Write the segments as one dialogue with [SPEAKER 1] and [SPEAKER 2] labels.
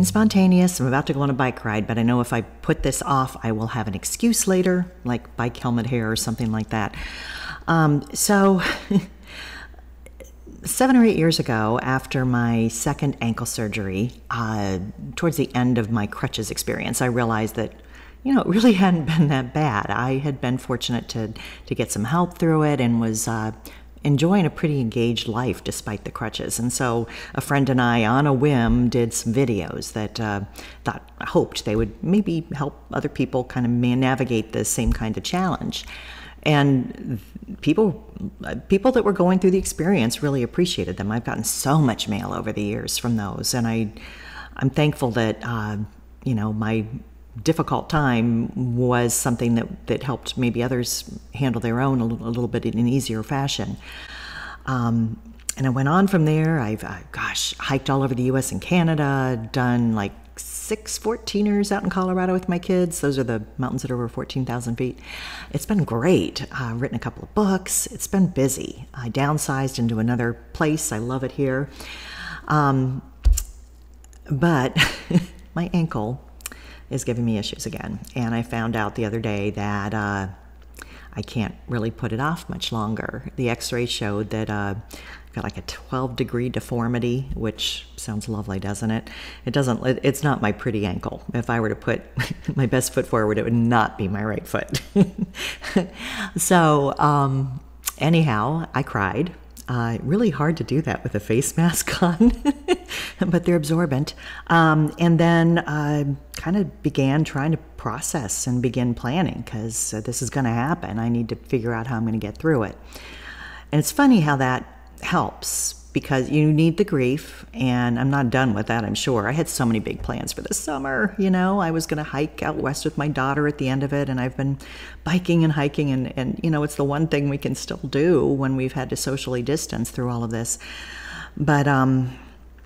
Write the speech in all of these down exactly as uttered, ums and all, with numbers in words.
[SPEAKER 1] being spontaneous. I'm about to go on a bike ride, but I know if I put this off, I will have an excuse later, like bike helmet hair or something like that. Um, so seven or eight years ago, after my second ankle surgery, uh, towards the end of my crutches experience, I realized that, you know, it really hadn't been that bad. I had been fortunate to, to get some help through it and was uh, enjoying a pretty engaged life despite the crutches. And so a friend and I, on a whim, did some videos that uh, thought, hoped they would maybe help other people kind of navigate the same kind of challenge. And people, people that were going through the experience really appreciated them. I've gotten so much mail over the years from those, and I, I'm thankful that uh, you know, my difficult time was something that, that helped maybe others handle their own a little, a little bit in an easier fashion. Um, and I went on from there. I've, uh, gosh, hiked all over the U S and Canada, done like six fourteeners out in Colorado with my kids. Those are the mountains that are over fourteen thousand feet. It's been great. I've uh, written a couple of books. It's been busy. I downsized into another place. I love it here. Um, but my ankle is giving me issues again. And I found out the other day that uh, I can't really put it off much longer. The x-ray showed that uh, I've got like a twelve degree deformity, which sounds lovely, doesn't it? It doesn't, it's not my pretty ankle. If I were to put my best foot forward, it would not be my right foot. So um, anyhow, I cried. Uh, really hard to do that with a face mask on, but they're absorbent. Um, and then uh, kind of began trying to process and begin planning, because uh, this is going to happen. I need to figure out how I'm going to get through it. And it's funny how that helps, because you need the grief, and I'm not done with that, I'm sure. I had so many big plans for this summer, you know. I was going to hike out west with my daughter at the end of it, and I've been biking and hiking, and, and you know, it's the one thing we can still do when we've had to socially distance through all of this. But, um,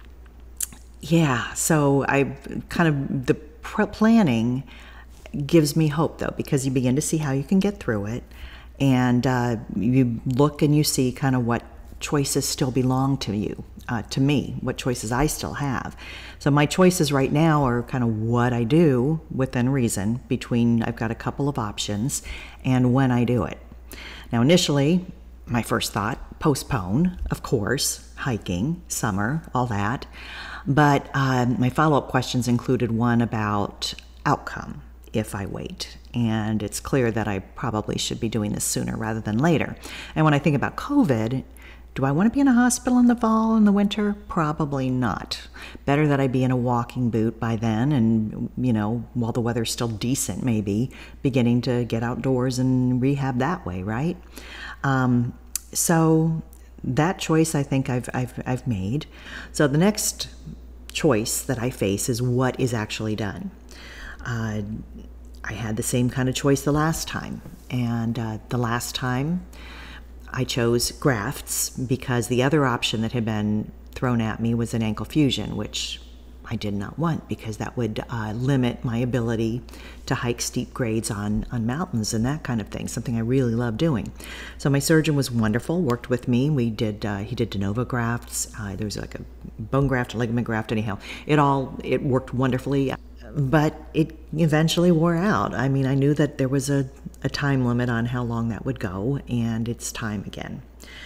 [SPEAKER 1] yeah, so I kind of, the planning gives me hope, though, because you begin to see how you can get through it, and uh, you look and you see kind of what choices still belong to you, uh, to me, what choices I still have. So my choices right now are kind of what I do within reason, between, I've got a couple of options, and when I do it. Now initially, my first thought, postpone, of course, hiking, summer, all that. But uh, my follow-up questions included one about outcome if I wait. And it's clear that I probably should be doing this sooner rather than later. And when I think about COVID, do I want to be in a hospital in the fall and the winter? Probably not. Better that I be in a walking boot by then, and, you know, while the weather's still decent, maybe, beginning to get outdoors and rehab that way, right? Um, so that choice I think I've, I've, I've made. So the next choice that I face is what is actually done. Uh, I had the same kind of choice the last time, and uh, the last time I chose grafts because the other option that had been thrown at me was an ankle fusion, which I did not want, because that would uh, limit my ability to hike steep grades on, on mountains and that kind of thing, something I really love doing. So my surgeon was wonderful, worked with me. We did, uh, he did de novo grafts. Uh, there was like a bone graft, a ligament graft, anyhow. It all, it worked wonderfully. But it eventually wore out. I mean, I knew that there was a, a time limit on how long that would go, and it's time again.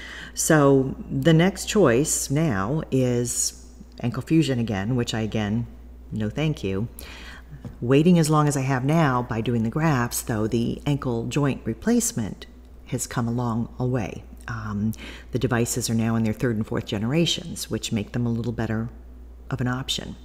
[SPEAKER 1] So the next choice now is ankle fusion again, which I, again, no thank you. Waiting as long as I have now by doing the grafts, though, the ankle joint replacement has come a long way. Um, the devices are now in their third and fourth generations, which make them a little better of an option.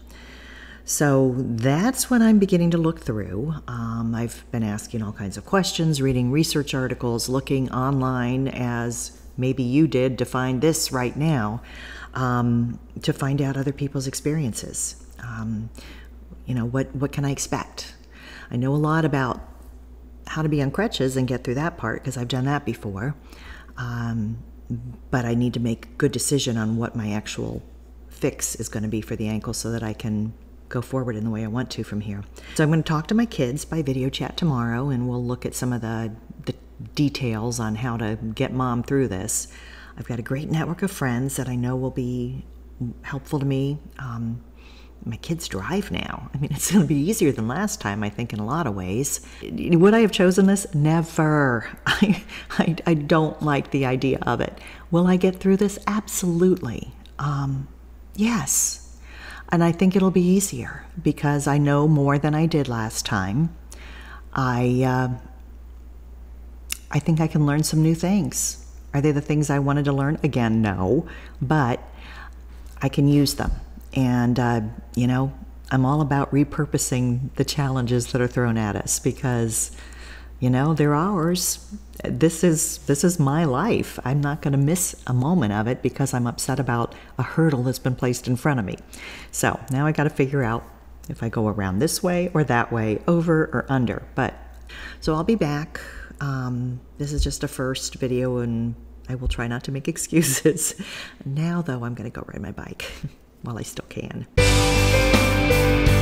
[SPEAKER 1] So that's what I'm beginning to look through. Um, I've been asking all kinds of questions, reading research articles, looking online, as maybe you did, to find this right now, um, to find out other people's experiences. Um, you know, what, what can I expect? I know a lot about how to be on crutches and get through that part, because I've done that before. Um, but I need to make a good decision on what my actual fix is going to be for the ankle, so that I can go forward in the way I want to from here. So I'm going to talk to my kids by video chat tomorrow, and we'll look at some of the, the details on how to get mom through this. I've got a great network of friends that I know will be helpful to me. Um, my kids drive now. I mean, it's going to be easier than last time, I think, in a lot of ways. Would I have chosen this? Never. I, I, I don't like the idea of it. Will I get through this? Absolutely. Um, yes. And I think it'll be easier because I know more than I did last time. I, uh, I think I can learn some new things. Are they the things I wanted to learn? Again, no. But I can use them. And, uh, you know, I'm all about repurposing the challenges that are thrown at us because, you know, they're ours. This is, this is my life. I'm not going to miss a moment of it because I'm upset about a hurdle that's been placed in front of me. So now I got to figure out if I go around this way or that way, over or under. But so I'll be back. Um, this is just a first video and I will try not to make excuses. Now, though, I'm going to go ride my bike while I still can.